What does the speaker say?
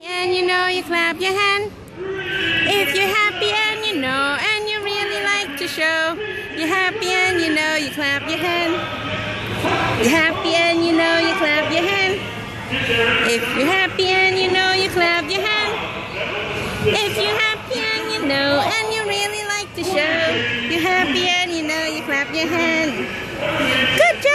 And you know you clap your hand. If you're happy and you know and you really like to show you're happy and you know you clap your hand. You're happy and you know you clap your hand. If you're happy and you know you clap your hand. If you're happy and you know and you really like to show you're happy and you know you clap your hand. Good job!